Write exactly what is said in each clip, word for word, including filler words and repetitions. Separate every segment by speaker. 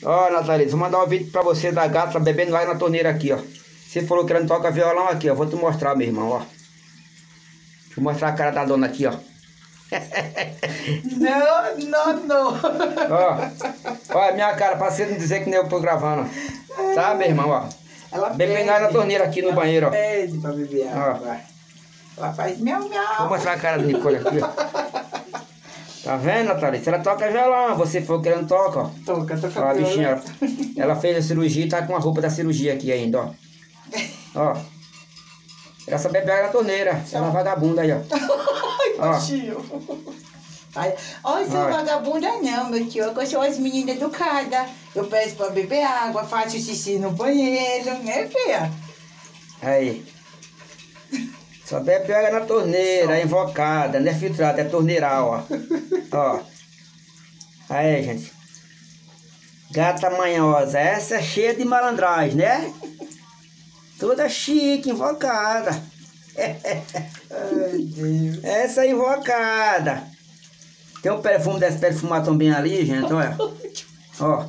Speaker 1: Ó, Natalina, vou mandar um vídeo pra você da gata bebendo lá na torneira aqui, ó. Você falou que ela não toca violão aqui, ó. Vou te mostrar, meu irmão, ó. Deixa eu mostrar a cara da dona aqui, ó.
Speaker 2: Não, não, não.
Speaker 1: Ó, ó a minha cara, pra você não dizer que nem eu tô gravando. Tá, meu irmão, ó.
Speaker 2: Ela
Speaker 1: bebendo lá na torneira aqui no
Speaker 2: ela
Speaker 1: banheiro, ó.
Speaker 2: pede pra beber água. Ela faz miau, miau.
Speaker 1: Vou mostrar a cara da Nicole aqui, ó. Tá vendo, Natália? Se ela toca violão, você falou que ela não toca, ó.
Speaker 2: Toca, toca.
Speaker 1: Ó, a bichinha, ela, ela fez a cirurgia e tá com a roupa da cirurgia aqui ainda, ó. Ó. Ela só bebe água na torneira. Essa é uma vagabunda aí, ó.
Speaker 2: Ai, tio. Ai, olha, sou vagabunda não, meu tio. Eu sou as meninas educadas. Eu peço pra beber água, faço xixi no banheiro, né, filha?
Speaker 1: Aí. Só bebe água na torneira, é invocada, não é filtrada, é torneiral, ó. Ó. Aí, gente. Gata manhosa. Essa é cheia de malandragem, né? Toda chique, invocada.
Speaker 2: Ai, Deus.
Speaker 1: Essa é invocada. Tem um perfume desse perfumado também ali, gente, olha. Ó.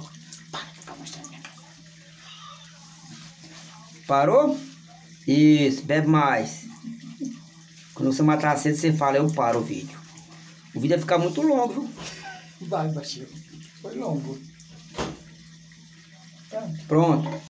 Speaker 1: Parou? Isso, bebe mais. Quando você matar a sede, você fala, eu paro o vídeo. O vídeo vai ficar muito longo, viu?
Speaker 2: Vai, baixinho. Foi longo.
Speaker 1: Pronto.